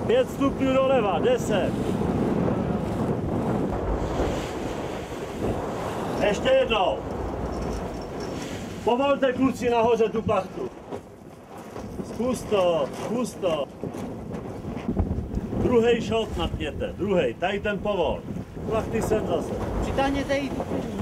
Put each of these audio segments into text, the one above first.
5 stupňů doleva, 10. Ještě jednou. Povolte kluci nahoře tu plachtu. Zkus to. Druhý šot napněte, druhý, tady ten povol. Plachty sem zase. Přitáhněte jí.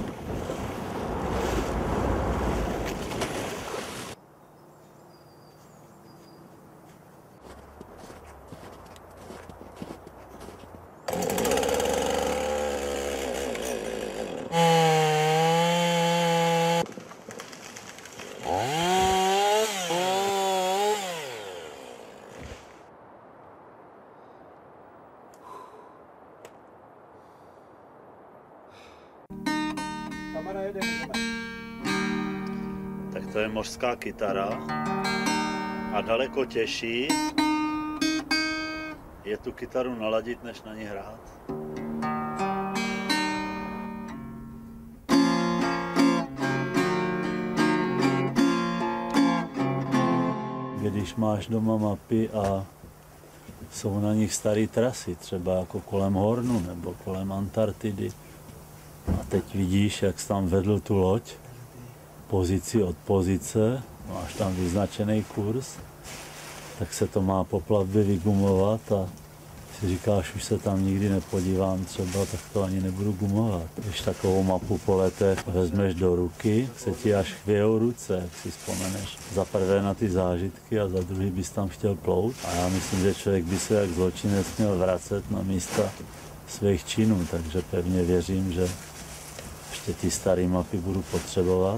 Tak to je mořská kytara a daleko těžší je tu kytaru naladit, než na ní hrát. Když máš doma mapy a jsou na nich staré trasy, třeba jako kolem Hornu nebo kolem Antarktidy, a teď vidíš, jak jsi tam vedl tu loď, pozici od pozice, máš tam vyznačený kurz, tak se to má po plavbě vygumovat a si říkáš, už se tam nikdy nepodívám třeba, tak to ani nebudu gumovat. Když takovou mapu po letech vezmeš do ruky, se ti až chvějou ruce, jak si vzpomeneš. Za prvé na ty zážitky a za druhý bys tam chtěl plout. A já myslím, že člověk by se jak zločinec měl vracet na místa svých činů, takže pevně věřím, že ještě ty staré mapy budu potřebovat.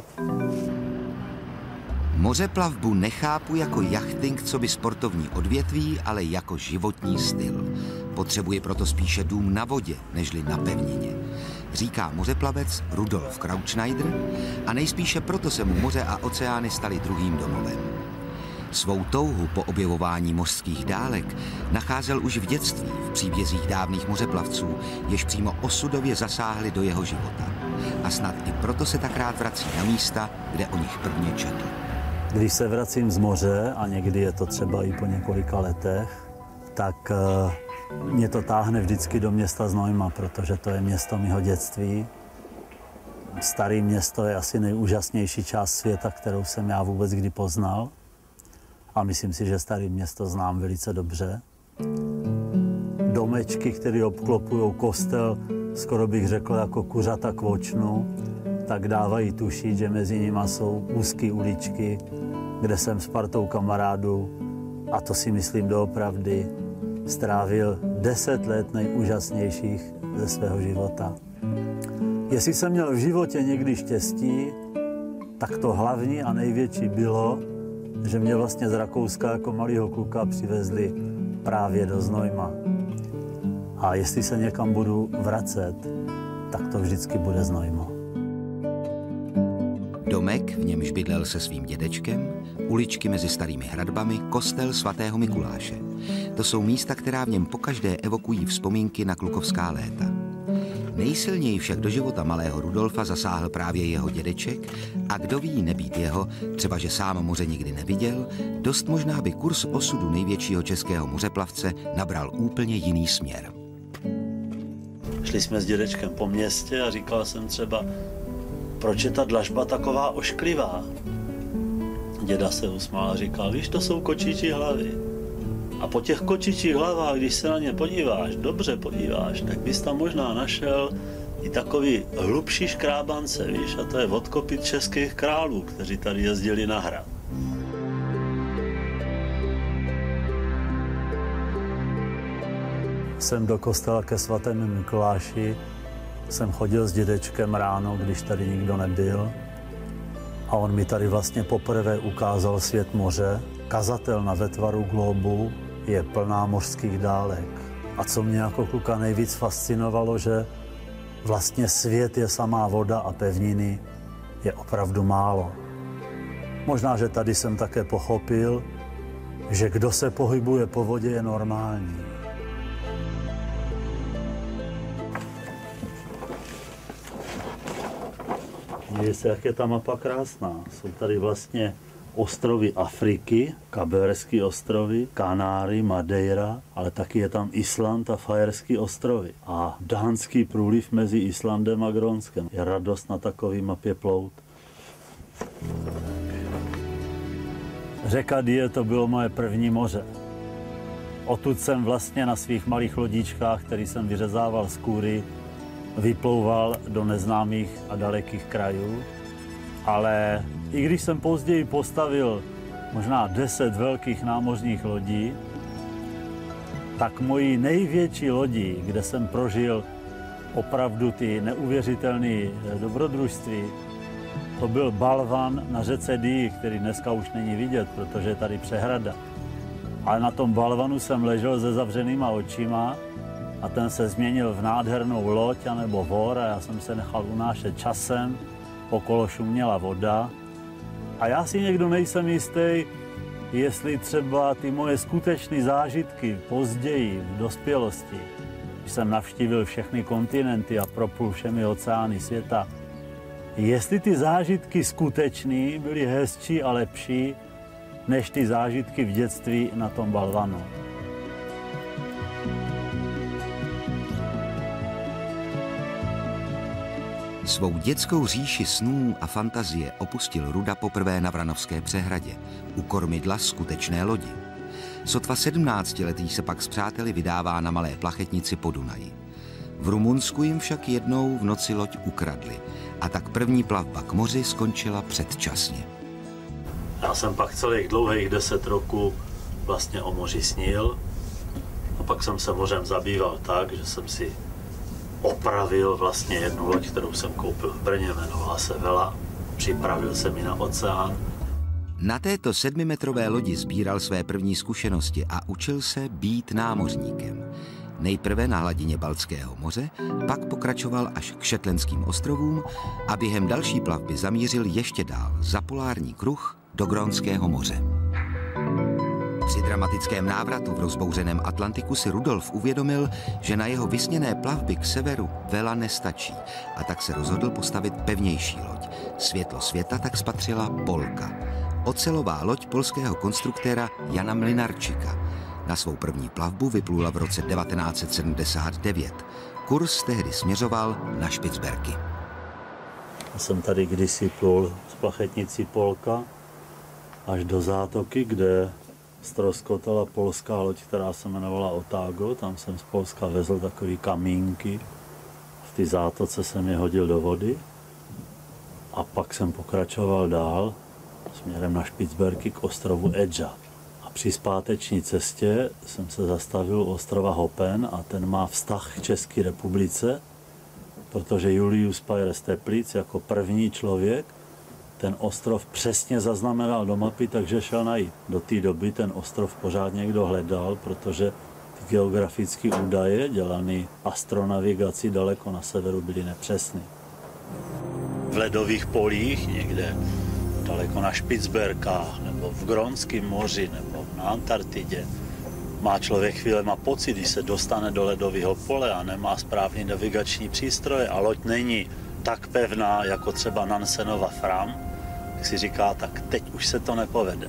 Mořeplavbu nechápu jako jachting coby sportovní odvětví, ale jako životní styl. Potřebuje proto spíše dům na vodě, nežli na pevnině. Říká mořeplavec Rudolf Krautschneider a nejspíše proto se mu moře a oceány staly druhým domovem. Svou touhu po objevování mořských dálek nacházel už v dětství v příbězích dávných mořeplavců, jež přímo osudově zasáhli do jeho života. A snad i proto se tak rád vrací na místa, kde o nich prvně četl. Když se vracím z moře, a někdy je to třeba i po několika letech, tak mě to táhne vždycky do města Znojma, protože to je město mého dětství. Staré město je asi nejúžasnější část světa, kterou jsem já vůbec kdy poznal. A myslím si, že staré město znám velice dobře. Domečky, které obklopují kostel, skoro bych řekl jako kuřata k vočnu, tak dávají tušit, že mezi nimi jsou úzké uličky, kde jsem s partou kamarádů, a to si myslím doopravdy, strávil 10 let nejúžasnějších ze svého života. Jestli jsem měl v životě někdy štěstí, tak to hlavní a největší bylo, že mě vlastně z Rakouska jako malýho kluka přivezli právě do Znojma. A jestli se někam budu vracet, tak to vždycky bude Znojmo. Domek, v němž bydlel se svým dědečkem, uličky mezi starými hradbami, kostel svatého Mikuláše. To jsou místa, která v něm pokaždé evokují vzpomínky na klukovská léta. Nejsilněji však do života malého Rudolfa zasáhl právě jeho dědeček a kdo ví, nebýt jeho, třeba že sám moře nikdy neviděl, dost možná by kurz osudu největšího českého mořeplavce nabral úplně jiný směr. Šli jsme s dědečkem po městě a říkal jsem třeba, proč je ta dlažba taková ošklivá? Děda se usmál a říkal, víš, to jsou kočičí hlavy. A po těch kočičích hlavách, když se na ně podíváš, dobře podíváš, tak bys tam možná našel i takový hlubší škrábance, víš, a to je odkopit českých králů, kteří tady jezdili na hrad. Jsem do kostela ke svatému Mikuláši, jsem chodil s dědečkem ráno, když tady nikdo nebyl, a on mi tady vlastně poprvé ukázal svět moře. Kazatelna ve tvaru globu je plná mořských dálek. A co mě jako kluka nejvíc fascinovalo, že vlastně svět je samá voda a pevniny je opravdu málo. Možná, že tady jsem také pochopil, že kdo se pohybuje po vodě, je normální. Dívej se, jak je ta mapa krásná. Jsou tady vlastně ostrovy Afriky, Kaberské ostrovy, Kanáry, Madeira, ale taky je tam Island a Fajerské ostrovy. A Dánský průliv mezi Islandem a Grónskem. Je radost na takové mapě plout. Řeka Die to bylo moje první moře. Odtud jsem vlastně na svých malých lodičkách, který jsem vyřezával z kůry, vyplouval do neznámých a dalekých krajů. Ale i když jsem později postavil možná 10 velkých námořních lodí, tak mojí největší lodí, kde jsem prožil opravdu ty neuvěřitelné dobrodružství, to byl balvan na řece Die, který dneska už není vidět, protože je tady přehrada. Ale na tom balvanu jsem ležel se zavřenýma očima a ten se změnil v nádhernou loď anebo vor a já jsem se nechal unášet časem, okolo šuměla voda. A já si někdo nejsem jistý, jestli třeba ty moje skutečné zážitky později v dospělosti, když jsem navštívil všechny kontinenty a proplul všemi oceány světa, jestli ty zážitky skutečný byly hezčí a lepší, než ty zážitky v dětství na tom balvanu. Svou dětskou říši snů a fantazie opustil Ruda poprvé na Vranovské přehradě, u kormidla skutečné lodi. Sotva 17letý se pak s přáteli vydává na malé plachetnici po Dunaji. V Rumunsku jim však jednou v noci loď ukradli a tak první plavba k moři skončila předčasně. Já jsem pak celých dlouhých 10 roků vlastně o moři snil a pak jsem se mořem zabýval tak, že jsem si opravil vlastně jednu loď, kterou jsem koupil v Brně, jmenovala se Vela, připravil jsem ji na oceán. Na této 7metrové lodi sbíral své první zkušenosti a učil se být námořníkem. Nejprve na hladině Baltského moře, pak pokračoval až k Shetlandským ostrovům a během další plavby zamířil ještě dál za polární kruh do Grónského moře. Při dramatickém návratu v rozbouřeném Atlantiku si Rudolf uvědomil, že na jeho vysněné plavby k severu Vela nestačí a tak se rozhodl postavit pevnější loď. Světlo světa tak spatřila Polka, ocelová loď polského konstruktéra Jana Mlynarčika. Na svou první plavbu vyplula v roce 1979. Kurz tehdy směřoval na Špicberky. Já jsem tady kdysi plul z plachetnicí Polka až do zátoky, kde ztroskotala polská loď, která se jmenovala Otago. Tam jsem z Polska vezl takový kamínky. V té zátoce jsem je hodil do vody a pak jsem pokračoval dál směrem na Špicberky k ostrovu Edža. A při zpáteční cestě jsem se zastavil u ostrova Hopen a ten má vztah k České republice, protože Julius Payer z Teplic jako první člověk ten ostrov přesně zaznamenal do mapy, takže šel najít. Do té doby ten ostrov pořád někdo hledal, protože ty geografické údaje dělané astronavigací daleko na severu byly nepřesné. V ledových polích někde daleko na Špicberkách nebo v Grónském moři nebo na Antarktidě má člověk chvílema pocit, když se dostane do ledového pole a nemá správný navigační přístroje a loď není tak pevná jako třeba Nansenova Fram, tak si říká, tak teď už se to nepovede.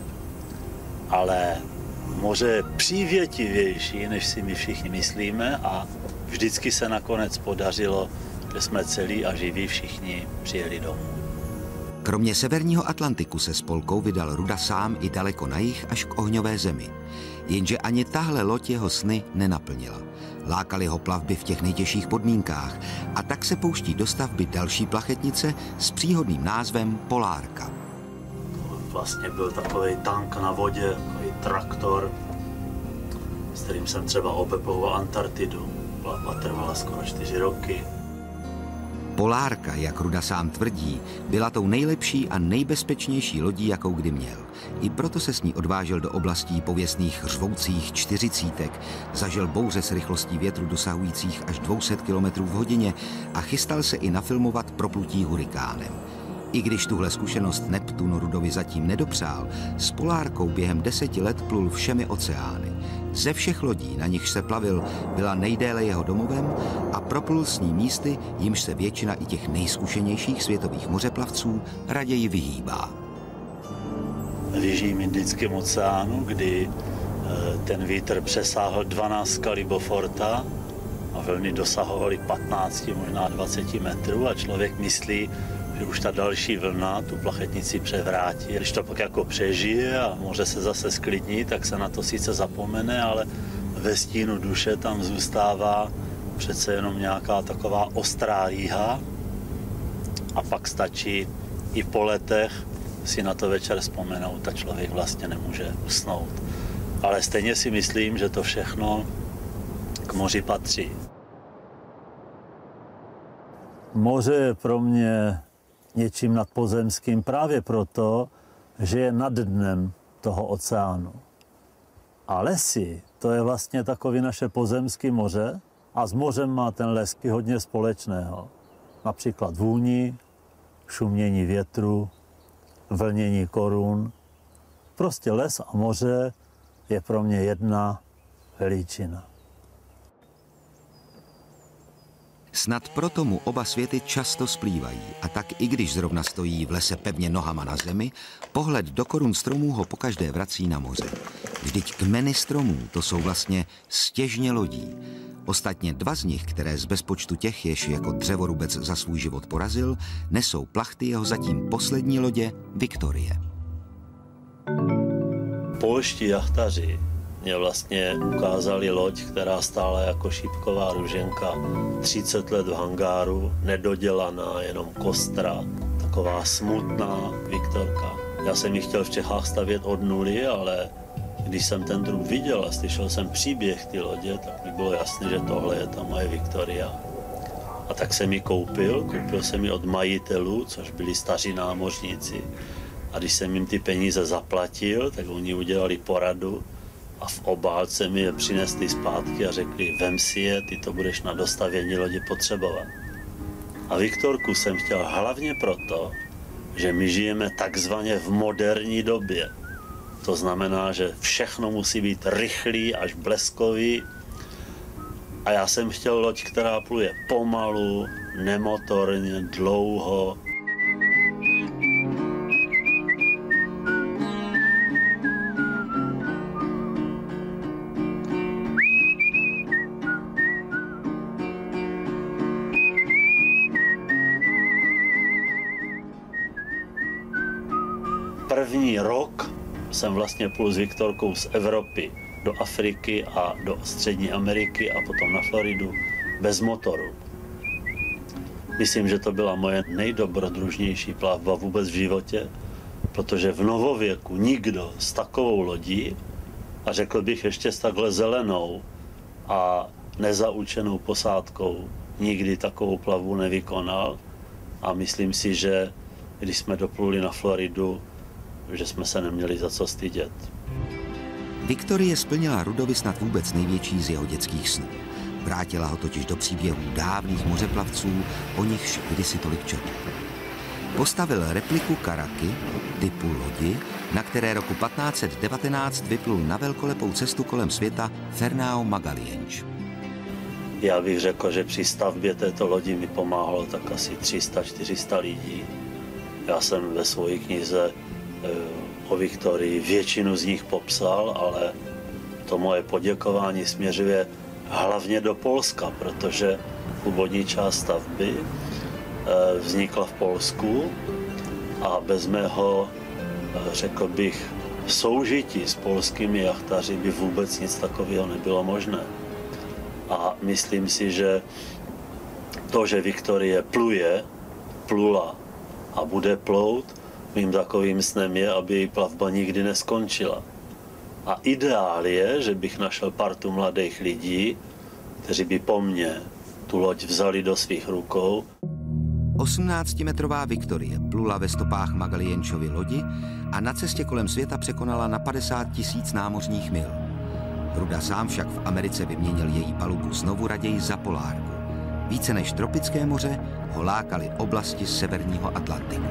Ale moře je přívětivější, než si my všichni myslíme a vždycky se nakonec podařilo, že jsme celí a živí všichni přijeli domů. Kromě severního Atlantiku se s Polkou vydal Ruda sám i daleko na jih až k ohňové zemi. Jenže ani tahle loď jeho sny nenaplnila. Lákaly ho plavby v těch nejtěžších podmínkách a tak se pouští do stavby další plachetnice s příhodným názvem Polárka. To vlastně byl takový tank na vodě, takový traktor, s kterým jsem třeba obeploval Antarktidu. Plavba trvala skoro 4 roky. Polárka, jak Ruda sám tvrdí, byla tou nejlepší a nejbezpečnější lodí, jakou kdy měl. I proto se s ní odvážel do oblastí pověstných řvoucích 40, zažil bouře s rychlostí větru dosahujících až 200 km v hodině a chystal se i nafilmovat proplutí hurikánem. I když tuhle zkušenost Neptun Rudovi zatím nedopřál, s Polárkou během 10 let plul všemi oceány. Ze všech lodí, na nichž se plavil, byla nejdéle jeho domovem a proplul s ní místy, jimž se většina i těch nejzkušenějších světových mořeplavců raději vyhýbá. v Jižním Indickém oceánu, kdy ten vítr přesáhl 12 Liboforta a vlny dosahovaly 15, možná 20 metrů a člověk myslí, že už ta další vlna tu plachetnici převrátí. Když to pak jako přežije a moře se zase sklidní, tak se na to sice zapomene, ale ve stínu duše tam zůstává přece jenom nějaká taková ostrá rýha a pak stačí i po letech si na to večer vzpomenout a člověk vlastně nemůže usnout. Ale stejně si myslím, že to všechno k moři patří. Moře je pro mě něčím nadpozemským právě proto, že je nad dnem toho oceánu. A lesy, to je vlastně takový naše pozemské moře a s mořem má ten lesky hodně společného. Například vůni, šumění větru, vlnění korun. Prostě les a moře je pro mě jedna veličina. Snad proto mu oba světy často splývají a tak i když zrovna stojí v lese pevně nohama na zemi, pohled do korun stromů ho pokaždé vrací na moře. Vždyť kmeny stromů to jsou vlastně stěžně lodí. Ostatně dva z nich, které z bezpočtu těch, jež jako dřevorubec za svůj život porazil, nesou plachty jeho zatím poslední lodě Viktorie. Polští jachtaři mě vlastně ukázali loď, která stála jako šípková ruženka 30 let v hangáru, nedodělaná, jenom kostra, taková smutná Viktorka. Já jsem ji chtěl v Čechách stavět od nuly, ale když jsem ten trup viděl a slyšel jsem příběh ty lodě, tak mi bylo jasné, že tohle je ta moje Viktoria. A tak jsem ji koupil jsem ji od majitelů, což byli staří námořníci. A když jsem jim ty peníze zaplatil, tak oni udělali poradu a v obálce mi je přinesli zpátky a řekli, vem si je, ty to budeš na dostavění lodi potřebovat. A Viktorku jsem chtěl hlavně proto, že my žijeme takzvaně v moderní době. To znamená, že všechno musí být rychlý až bleskový. A já jsem chtěl loď, která pluje pomalu, nemotorně, dlouho. První rok jsem vlastně plul s Viktorkou z Evropy do Afriky a do Střední Ameriky a potom na Floridu bez motoru. Myslím, že to byla moje nejdobrodružnější plavba vůbec v životě, protože v novověku nikdo s takovou lodí, a řekl bych ještě s takhle zelenou a nezaučenou posádkou, nikdy takovou plavbu nevykonal. A myslím si, že když jsme dopluli na Floridu, že jsme se neměli za co stydět. Viktorie splnila Rudovi snad vůbec největší z jeho dětských snů. Vrátila ho totiž do příběhů dávných mořeplavců, o nichž kdysi tolik četl. Postavil repliku Karaky, typu lodi, na které roku 1519 vyplul na velkolepou cestu kolem světa Fernão Magalhães. Já bych řekl, že při stavbě této lodi mi pomáhalo tak asi 300-400 lidí. Já jsem ve své knize o Viktorii většinu z nich popsal, ale to moje poděkování směřuje hlavně do Polska, protože původní část stavby vznikla v Polsku a bez mého, řekl bych, soužití s polskými jachtaři by vůbec nic takového nebylo možné. A myslím si, že to, že Viktorie plula a bude plout, mým takovým snem je, aby její plavba nikdy neskončila. A ideál je, že bych našel partu mladých lidí, kteří by po mně tu loď vzali do svých rukou. 18metrová Viktorie plula ve stopách Magalhãesovy lodi a na cestě kolem světa překonala na 50 000 námořních mil. Ruda sám však v Americe vyměnil její palubu znovu raději za polárku. Více než tropické moře ho lákaly oblasti severního Atlantiku.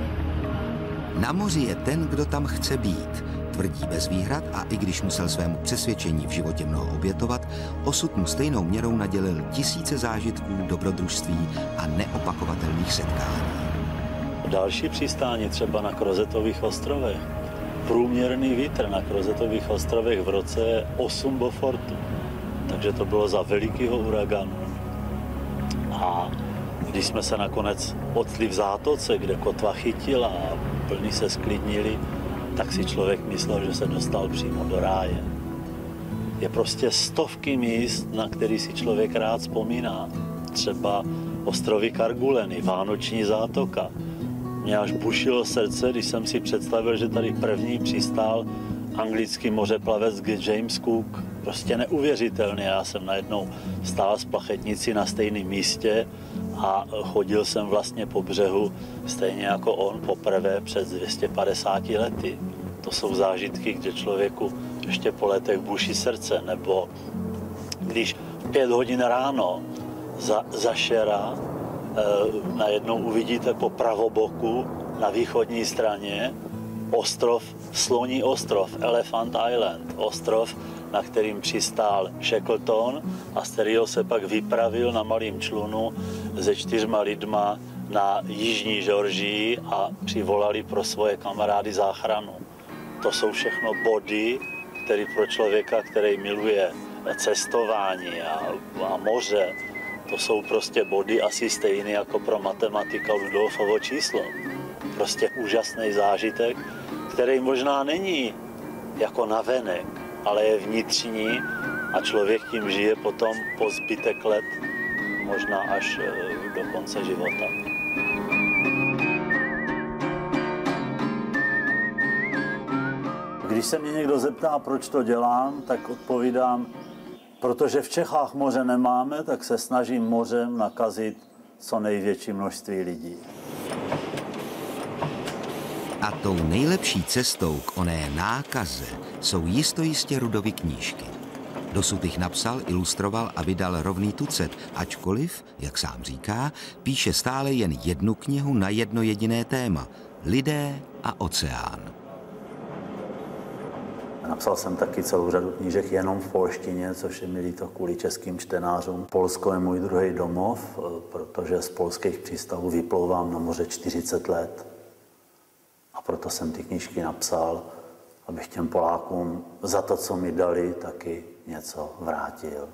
Na moři je ten, kdo tam chce být, tvrdí bez výhrad a i když musel svému přesvědčení v životě mnoho obětovat, osud mu stejnou měrou nadělil tisíce zážitků, dobrodružství a neopakovatelných setkání. Další přistání třeba na Krozetových ostrovech průměrný vítr na Krozetových ostrovech v roce je 8 bofortů. Takže to bylo za velikého uraganu. A když jsme se nakonec octli v zátoce, kde kotva chytila a plny se sklidnili, tak si člověk myslel, že se dostal přímo do ráje. Je prostě stovky míst, na který si člověk rád vzpomíná. Třeba ostrovy Kergueleny, Vánoční zátoka. Mě až bušilo srdce, když jsem si představil, že tady první přistál anglický mořeplavec James Cook. Prostě neuvěřitelný. Já jsem najednou stál s plachetnicí na stejném místě a chodil jsem vlastně po břehu stejně jako on poprvé před 250 lety. To jsou zážitky, kde člověku ještě po letech buší srdce. Nebo když v 5 hodin ráno za šera najednou uvidíte po pravoboku na východní straně ostrov, Sloní ostrov, Elephant Island, ostrov, na kterým přistál Shackleton a z kterého se pak vypravil na malým člunu se 4 lidma na jižní Georgii a přivolali pro svoje kamarády záchranu. To jsou všechno body, které pro člověka, který miluje cestování a moře, to jsou prostě body asi stejné jako pro matematika Rudolfovo číslo. Prostě úžasný zážitek, který možná není jako navenek, ale je vnitřní a člověk tím žije potom po zbytek let, možná až do konce života. Když se mě někdo zeptá, proč to dělám, tak odpovídám, protože v Čechách moře nemáme, tak se snažím mořem nakazit co největší množství lidí. A tou nejlepší cestou k oné nákaze jsou jistojistě Rudovy knížky. Dosud jich napsal, ilustroval a vydal rovný tucet, ačkoliv, jak sám říká, píše stále jen jednu knihu na jedno jediné téma – lidé a oceán. Napsal jsem taky celou řadu knížek jenom v polštině, což je mi líto kvůli českým čtenářům. Polsko je můj druhý domov, protože z polských přístavů vyplouvám na moře 40 let. A proto jsem ty knížky napsal, abych těm Polákům za to, co mi dali, taky něco vrátil.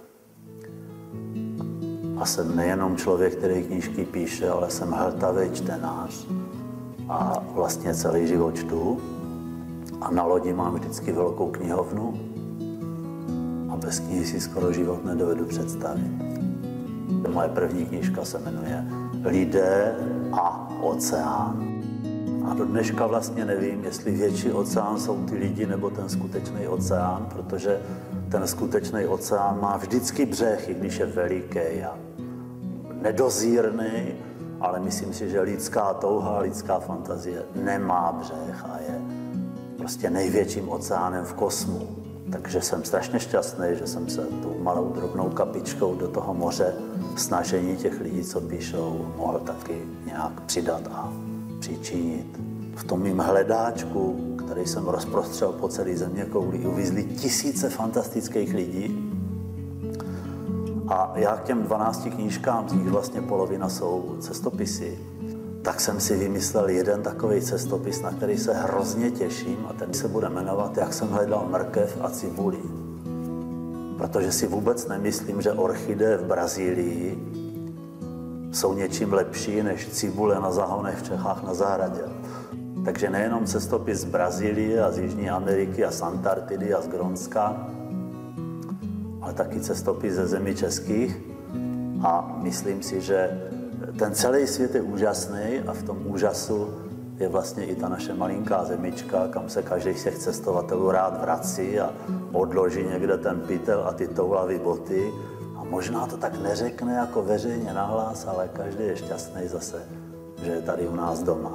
A jsem nejenom člověk, který knížky píše, ale jsem hltavý čtenář a vlastně celý život čtu. A na lodi mám vždycky velkou knihovnu a bez knihy si skoro život nedovedu představit. Moje první knížka se jmenuje Lidé a oceán. A do dneška vlastně nevím, jestli větší oceán jsou ty lidi nebo ten skutečný oceán, protože ten skutečný oceán má vždycky břeh, i když je veliký a nedozírný, ale myslím si, že lidská touha, lidská fantazie nemá břeh a je prostě největším oceánem v kosmu. Takže jsem strašně šťastný, že jsem se tou malou drobnou kapičkou do toho moře snažení těch lidí, co píšou, mohl taky nějak přidat a přičinit. V tom mým hledáčku, který jsem rozprostřel po celé zeměkouli, uvízly tisíce fantastických lidí. A já k těm 12 knížkám, z nich vlastně polovina jsou cestopisy, tak jsem si vymyslel jeden takový cestopis, na který se hrozně těším a ten se bude jmenovat Jak jsem hledal mrkev a cibuli. Protože si vůbec nemyslím, že orchideje v Brazílii jsou něčím lepší než cibule na zahonech v Čechách na zahradě. Takže nejenom cestopis z Brazílie a z Jižní Ameriky a z Antarktidy a z Grónska, ale taky cestopis ze zemí českých. A myslím si, že ten celý svět je úžasný a v tom úžasu je vlastně i ta naše malinká zemička, kam se každý z těch cestovatelů rád vrací a odloží někde ten pytel a ty toulavý boty. A možná to tak neřekne jako veřejně nahlas, ale každý je šťastný zase, že je tady u nás doma.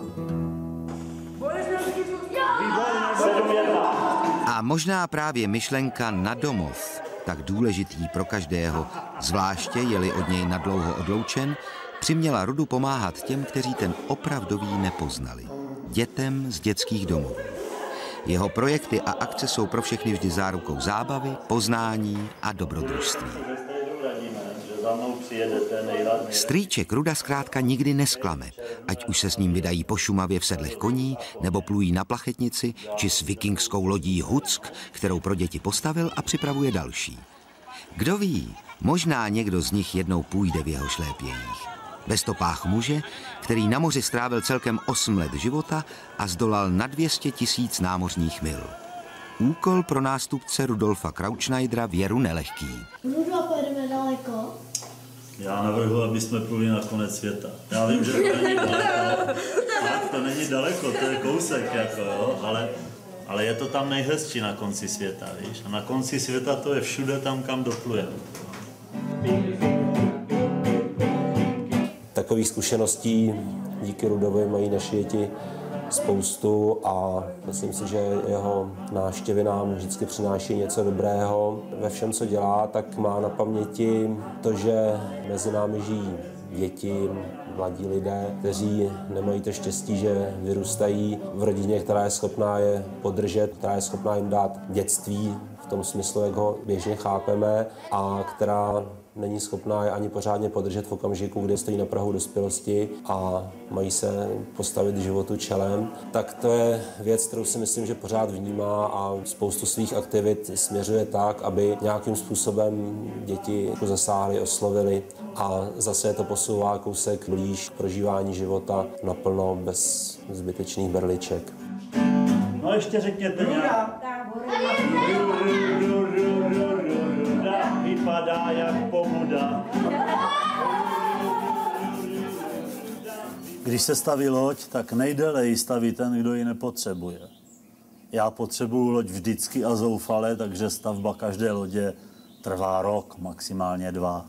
A možná právě myšlenka na domov, tak důležitý pro každého, zvláště je-li od něj nadlouho odloučen, přiměla Rudu pomáhat těm, kteří ten opravdový nepoznali. Dětem z dětských domovů. Jeho projekty a akce jsou pro všechny vždy zárukou zábavy, poznání a dobrodružství. za mnou přijedete nejradši. Strýček Ruda zkrátka nikdy nesklame, ať už se s ním vydají po Šumavě v sedlech koní, nebo plují na Plachetnici, či s vikingskou lodí Huck, kterou pro děti postavil a připravuje další. Kdo ví, možná někdo z nich jednou půjde v jeho šlépějích. Ve stopách muže, který na moři strávil celkem 8 let života a zdolal na 200 000 námořních mil. Úkol pro nástupce Rudolfa Krautschneidera věru nelehký. Rudo, pojedeme daleko? Já navrhuji, aby jsme pluli na konec světa. Já vím, že to není daleko. Tak, to není daleko, to je kousek, jako, jo, ale je to tam nejhezčí na konci světa, víš? A na konci světa to je všude tam, kam doplujeme. Takových zkušeností díky Rudovi mají naši děti spoustu a myslím si, že jeho návštěvy nám vždycky přináší něco dobrého. Ve všem, co dělá, tak má na paměti to, že mezi námi žijí děti, mladí lidé, kteří nemají to štěstí, že vyrůstají v rodině, která je schopná je podržet, která je schopná jim dát dětství v tom smyslu, jak ho běžně chápeme, a která není schopná je ani pořádně podržet v okamžiku, kdy stojí na prahu dospělosti a mají se postavit životu čelem. Tak to je věc, kterou si myslím, že pořád vnímá a spoustu svých aktivit směřuje tak, aby nějakým způsobem děti zasáhly, oslovili a zase je to posouvá kousek blíž k prožívání života naplno, bez zbytečných berliček. No ještě řekněte nějak. Vypadá jak pomuda. Když se staví loď, tak nejdéle ji staví ten, kdo ji nepotřebuje. Já potřebuju loď vždycky a zoufale, takže stavba každé lodě trvá rok, maximálně 2.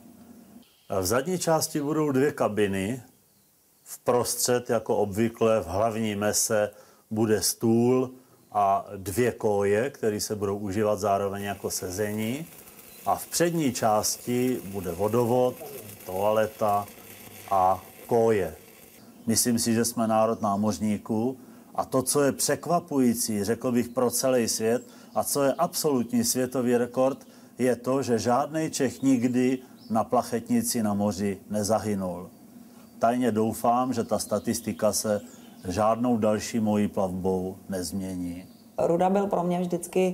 V zadní části budou 2 kabiny. Vprostřed, jako obvykle, v hlavní mese bude stůl a 2 koje, které se budou užívat zároveň jako sezení. A v přední části bude vodovod, toaleta a koje. Myslím si, že jsme národ námořníků a to, co je překvapující, řekl bych, pro celý svět a co je absolutní světový rekord, je to, že žádný Čech nikdy na Plachetnici na moři nezahynul. Tajně doufám, že ta statistika se žádnou další mojí plavbou nezmění. Ruda byl pro mě vždycky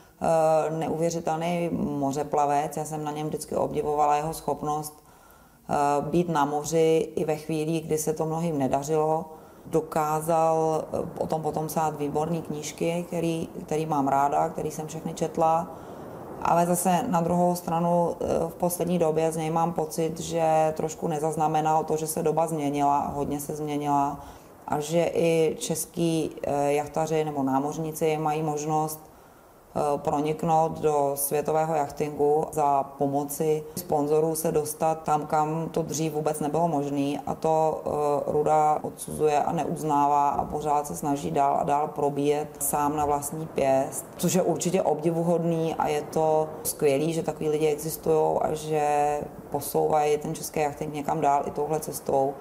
neuvěřitelný mořeplavec. Já jsem na něm vždycky obdivovala jeho schopnost být na moři i ve chvíli, kdy se to mnohým nedařilo. Dokázal o tom potom psát výborné knížky, který mám ráda, který jsem všechny četla. Ale zase na druhou stranu v poslední době z něj mám pocit, že trošku nezaznamenal to, že se doba změnila, hodně se změnila a že i český jachtaři nebo námořníci mají možnost proniknout do světového jachtingu za pomoci sponzorů se dostat tam, kam to dřív vůbec nebylo možné, a to Ruda odsuzuje a neuznává a pořád se snaží dál a dál probíjet sám na vlastní pěst, což je určitě obdivuhodný a je to skvělý, že takový lidi existují a že posouvají ten český jachting někam dál i touhle cestou.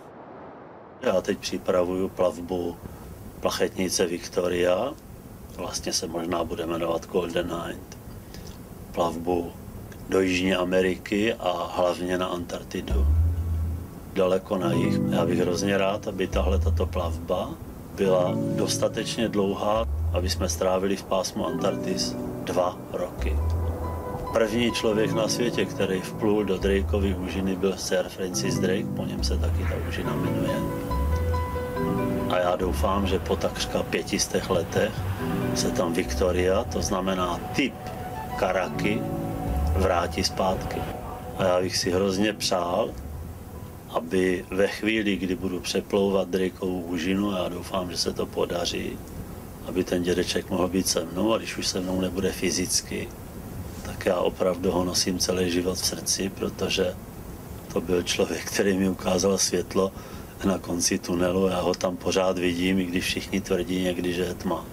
Já teď připravuju plavbu Plachetnice Victoria. Vlastně se možná bude jmenovat Golden Hind. Plavbu do Jižní Ameriky a hlavně na Antarktidu. Daleko na jih. Já bych hrozně rád, aby tato plavba byla dostatečně dlouhá, aby jsme strávili v pásmu Antarktis 2 roky. První člověk na světě, který vplul do Drakeovy úžiny, byl Sir Francis Drake, po něm se taky ta úžina jmenuje. A já doufám, že po takřka 500 letech se tam Victoria, to znamená typ karaky, vrátí zpátky. A já bych si hrozně přál, aby ve chvíli, kdy budu přeplouvat Drakeovu úžinu, já doufám, že se to podaří, aby ten dědeček mohl být se mnou, a když už se mnou nebude fyzicky, tak já opravdu ho nosím celý život v srdci, protože to byl člověk, který mi ukázal světlo na konci tunelu. Já ho tam pořád vidím, i když všichni tvrdí někdy, že je tma.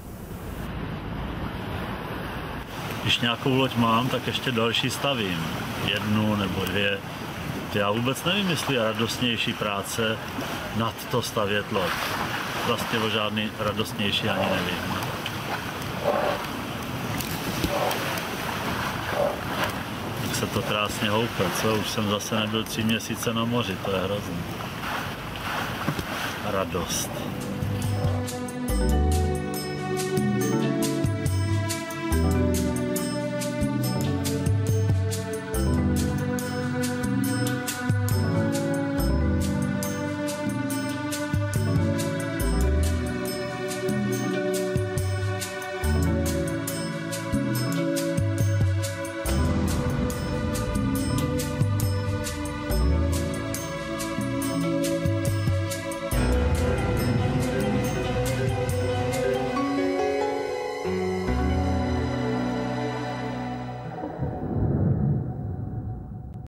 Když nějakou loď mám, tak ještě další stavím. 1 nebo 2. Já vůbec nevím, jestli je radostnější práce nad to stavět loď. Vlastně o žádný radostnější ani nevím. se to krásně houpe, co? Už jsem zase nebyl 3 měsíce na moři, to je hrozný. Radost.